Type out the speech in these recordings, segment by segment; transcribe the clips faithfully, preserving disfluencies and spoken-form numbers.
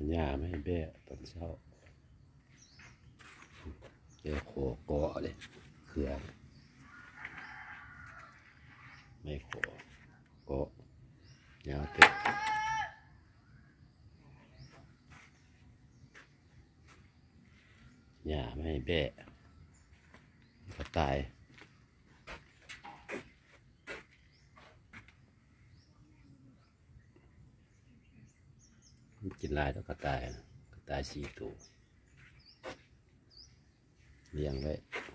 หญ้าไม่ให้แบะตอนเช้าเจอโขกเกาะเลยเขื่อนไม่โขกเกาะยาวเต็มหญ้าไม่ให้แบะก็ตายกินลายแล้วก็ตายก็ตายสี่ตัวเลี้ยงไว้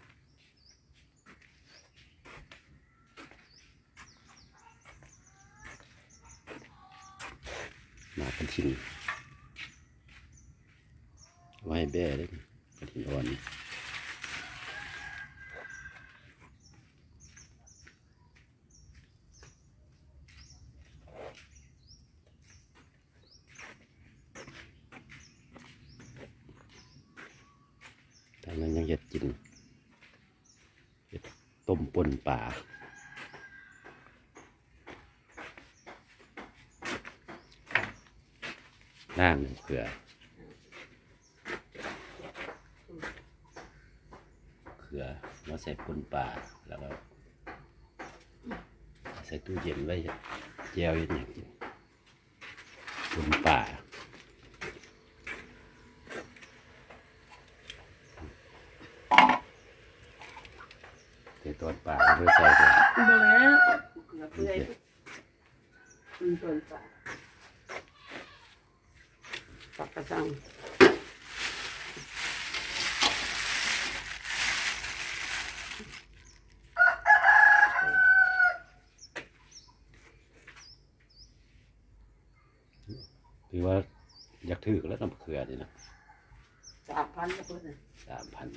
มาเป็นชิ้นไว้แบ่เลยกระถิ่นอ่อนแต่ยังยังจะกินต้มปนป่าล่างเผื่อเผื่อมาใส่ปนป่าแล้วก็ใส่ตู้เย็นไว้แจวเย็นอย่างกินปนป่าแต่ตอนป่าเพื่อใส่เลยบ่แล้วเพื่อมันปนป่าปักกระซังคือว่าอยากถือแล้วต้องเขื่อนี่นะสามพันก็เพิ่นสามพัน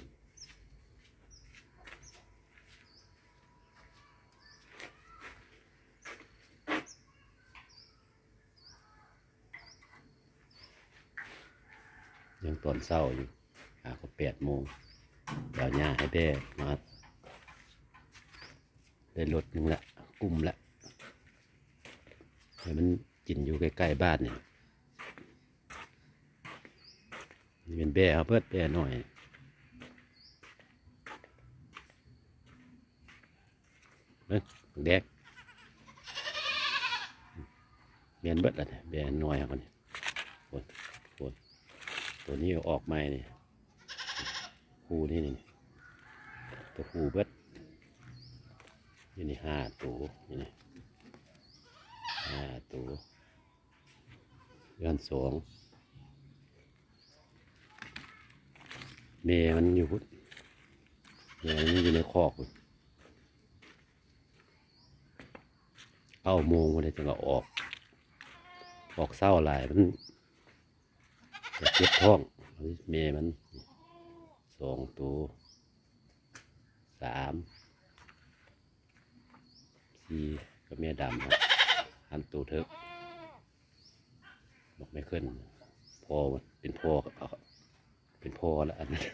ยังตอนเศร้าอยู่อ่าก็แปดโมงเดี๋ยวหญ้าให้แบ่มาได้รถนึงละกุ้มละให้มันกินอยู่ใกล้ๆบ้านเนี่ยนี่เป็นแบ่เอาเพิ่มแบ่หน่อยเบิ้งแดกเบียนเบิดละเนี่ยแบ่หน่อยครับเนี่ยโอ้โหตัวนี้ออกมาเนี่ยคูนี่นี่ตัวคูเบิดนี่นี่ห้าตัวนี่นี่ห้าตัวเดือนสองเมย์มันอยู่พุทธเมย์มันอยู่ในคอกเก้าโมงวันนี้จะก็ออกออกเศร้าหลายมันเจ็บท้องเมย์มันสองตัวสามสี่ก็เมียดำครับอันตัวเถอะบอกไม่ขึ้นพอเป็นพอเป็นพอแล้วอันนั้น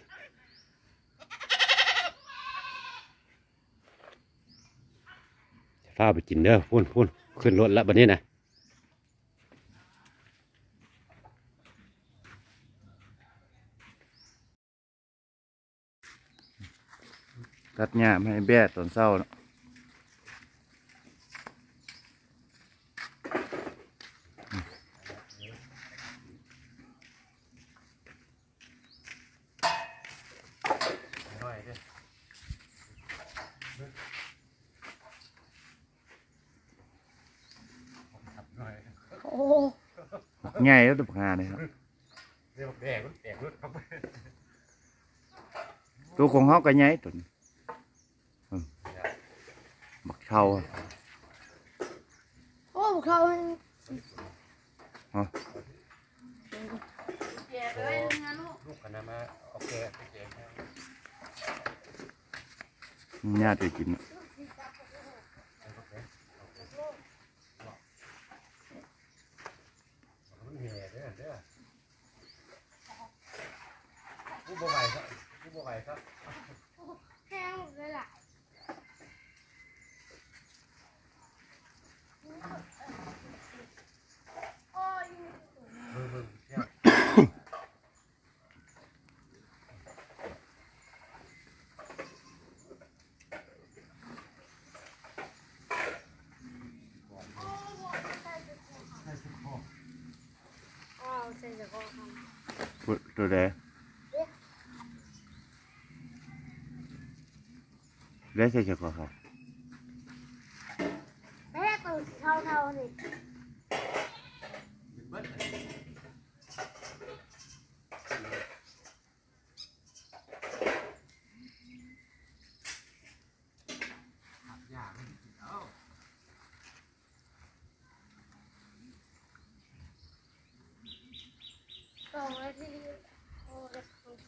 ฟ้าไปกินเด้อพุ่นพุ่นขึ้นรถแล้วบัดนี้นะตัดหญ้าไม่ให้แบ่ตอนเช้าเนาะโอ้ง่ายแล้วตัวหาเนี่ยครับตัวของเขาก็ง่ายตัวนี้บักเช่าโอ้เขาฮะแก่เลยงานลูกลูกคณะมาโอเคหญ้าตัวกินผู้บ่ไหวครับผู้บ่ไหวครับแห้งเลยล่ะมือมือจะก็ทตัวใดได้ใส่เฉพาะครับำแม่ตัวเท่าเท่าๆนี่ สองนาทีโอ้เด็ก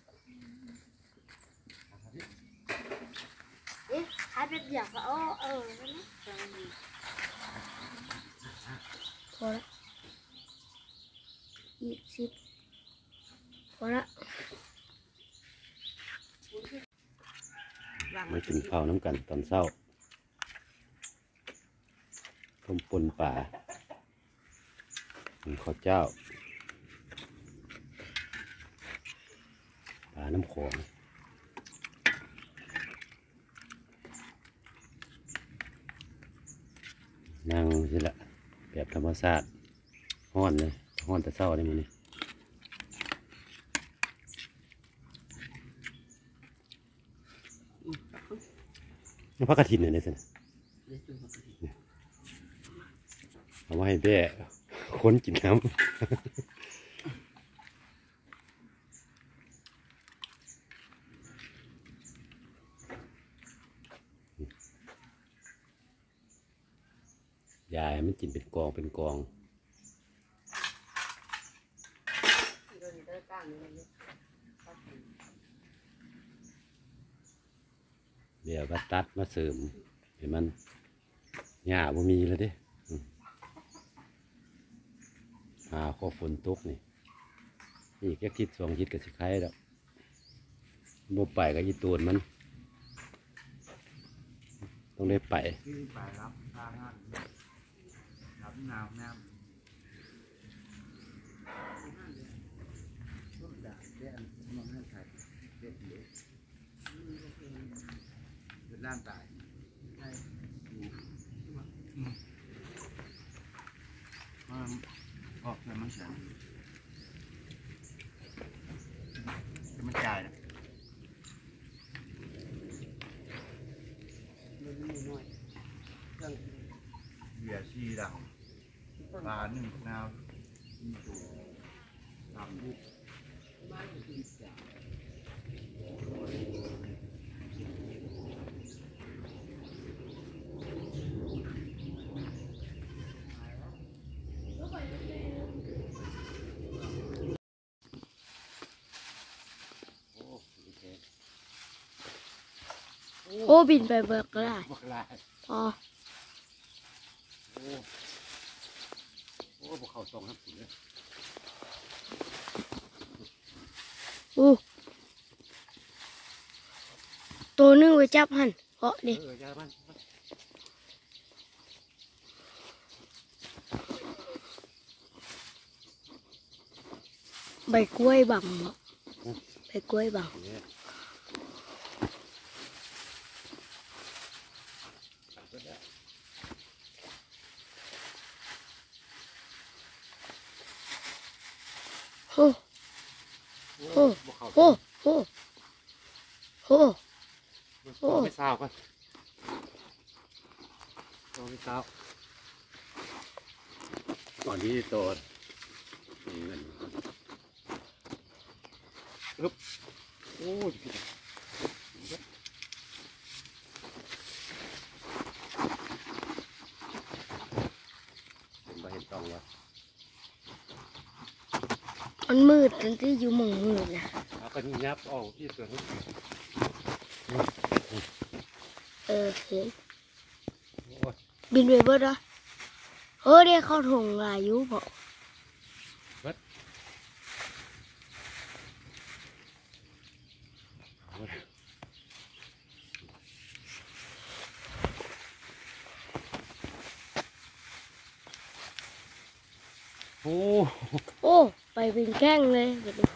เอ๊ะหายไปเดียวก็โอ้เออนั่นนะพอละอีกสิบพอละมากินข้าวน้ำกันตอนเช้าต้มปนป่ามีข้าวเจ้าปลาน้ำโขงนั่งสิละแบบธรรมชาติห้อนเลยห้อนแต่เช้าได้มั้ยนี่นี่พักกระถินเลยเนี่ยสิเอาไว้ให้แบ่ค้นกินน้ำ ยายมันกินเป็นกองเป็นกองเดี๋ยวก็ตัดมาเสริมเห็นมันหญ้าบ่มีแล้วเด้อืมหาข้อฝนตกนี่นี่แค่คิดสองคิดกับสิไข่แล้วบ่ไปก็ยีตูนมัน ต้องได้ไปที่ไปรับทางานรับนาวน้ำต้นด่างแก้มมองให้ใครเด็ดเด็ดเด็ดด้านตายมันออกเลยมันเสียมันจ่ายนะเบียร์ชีดังปลาหนึ่งนาวมีตัวทำลูกโอ้บินไปเบิกก็ได้บักลายอ๋อโอ้โอ้บุกเข้าตรงครับสิเลยอู้ตัวนึงไว้จับหันเพราะดิเออยามันใบกล้วยบังเหรอใบกล้วยบังเนี่ยโอ้โอ้บุกเข้าโอ้โอ้โอ้โอ้ไม่เศร้ากันโอ้ไม่เศร้าก่อนที่โตนี่เงินอึ๊บโอ้ยพี่ผมไปเห็นตองวะมันมืดตั้งที่อยู่หมองมืดนะเอาไปยับออกที่สวนเออเห็นโอ้ยบินไปเบิดเหรอเออเดี๋ยวเข้าถงอายุบอกโอ้โอ้ไปเป็นแกล้งเลยเดี๋ยวนี้